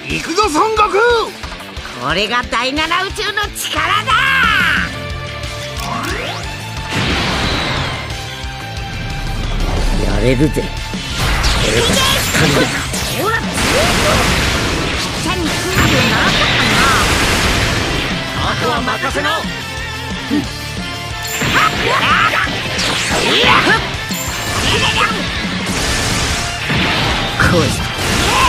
行くぞ孫悟空。 これが第七宇宙の力だ。やれるぜ。ほら、下に来るようにならったかな。 あとは任せろ。 こいつ。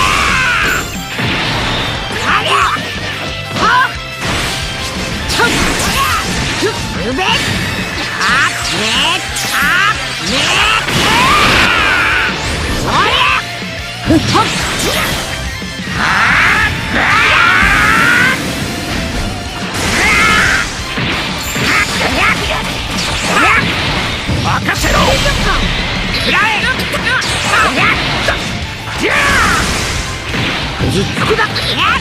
任せろ。食らえ。 つくだ。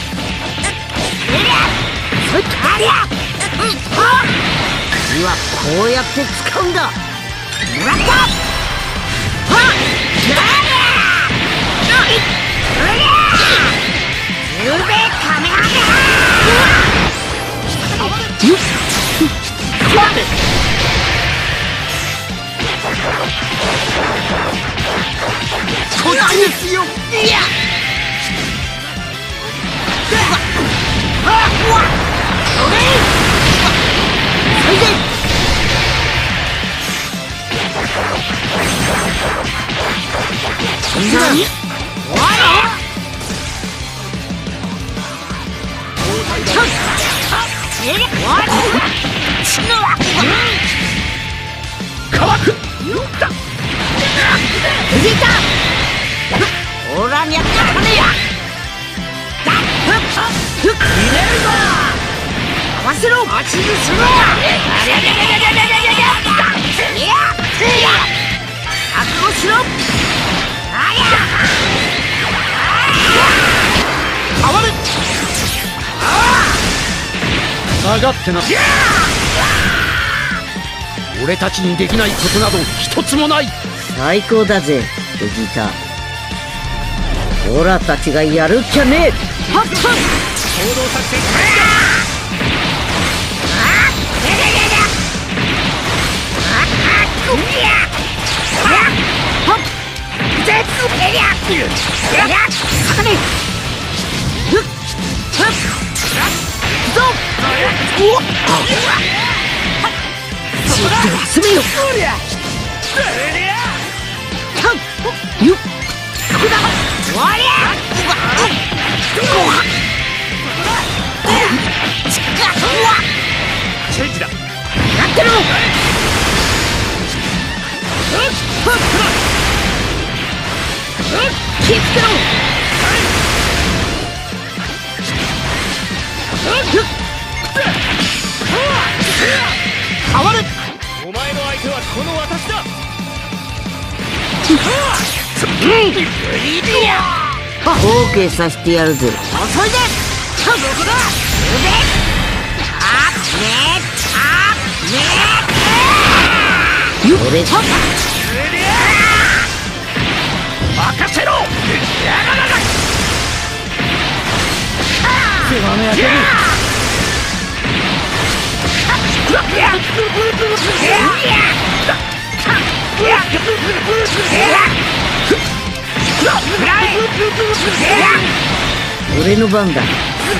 次はこうやって使うんだ。もらった。ゆうべカメハメこっちですよ。いや。 オラにゃったねや。入れるぞ。合わせろ。 待ちにすろ。 覚悟しろ。 変わる。下がってな。俺たちにできないことなど一つもない。 最高だぜベジータ。オラたちがやるっきゃねえ。 行動作戦開始だ。 休めよ。 チェンジだ。 やってろ。気ぃつけろ。 変わる。お前の相手はこの私だ。 OK させてやるぜ。遅いぜ。どこだ。俺と任せろ。 世話の焼ける。俺の番だ。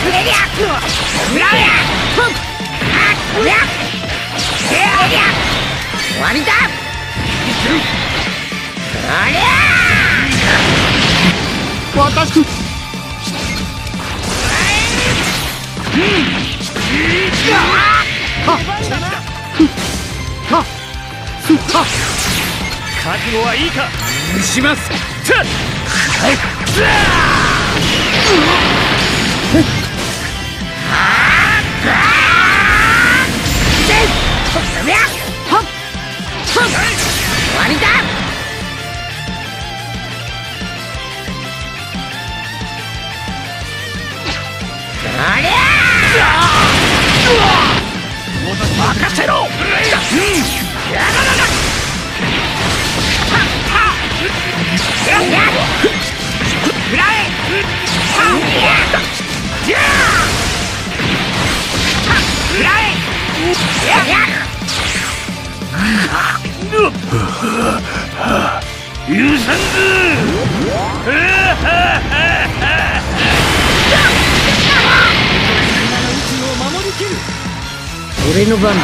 終わりだ。 私。覚悟はいいか。します。 終わりだ。 任せろ。食らえ。 許さんぞ。 俺の番だ。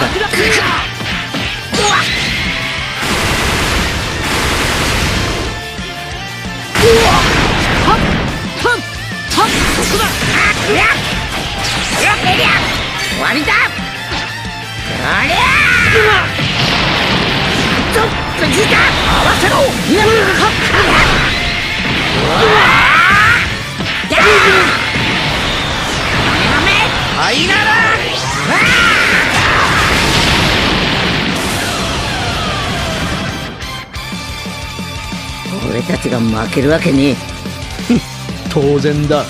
終わりだ。ありゃちょっと時間合わせろ。はいなら俺たちが負けるわけねえ。 当然だ。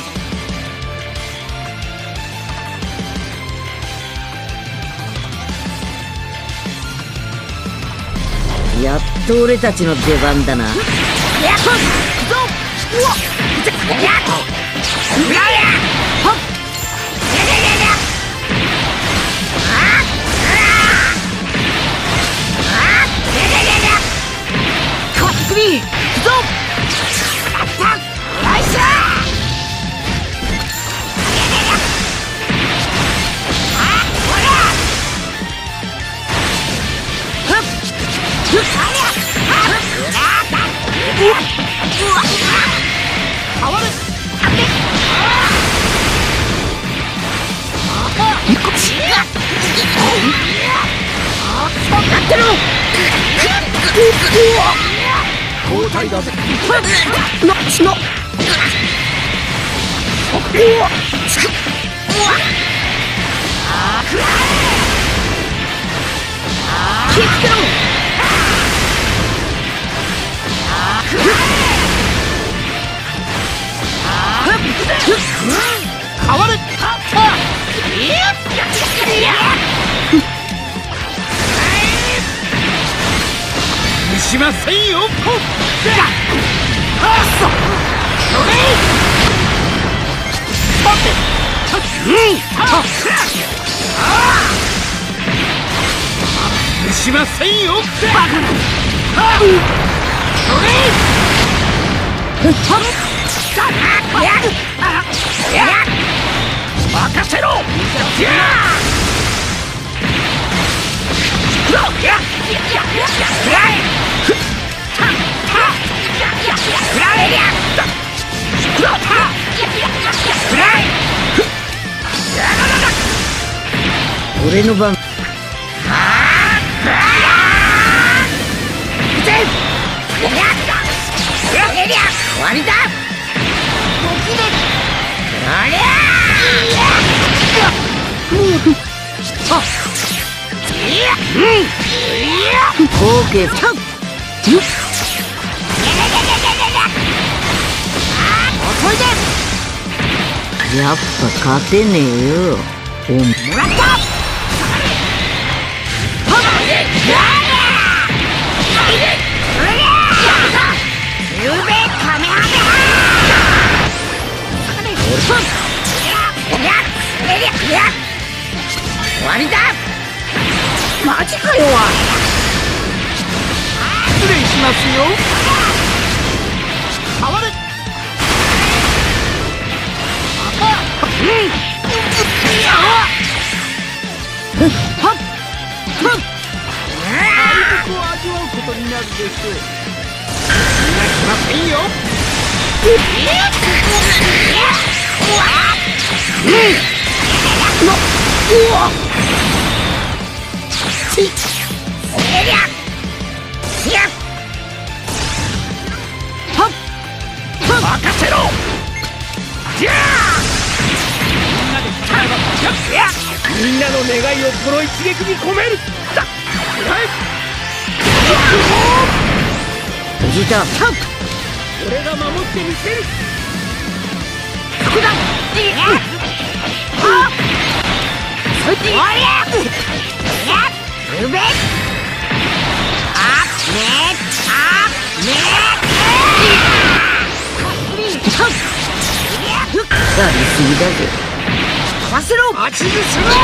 やっと俺たちの出番だな。 交代だぜ。 しませんよ。しませんよ。任せろ。 俺の番。 終わりだ。 オーケー。やっぱ勝てねえよ。 もらった。終わりだ。マジかよ。 失礼しますよ。変わる。敗北を味わうことになるでしょう。みんな来ませんよ。任せろ。みんなの願いをこの一撃に込める。 おじいちゃん。 俺が守ってみせる。 やりすぎだぜ。 わせろ。 待ち伏せろ。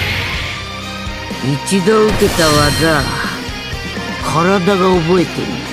一度受けた技、体が覚えてる。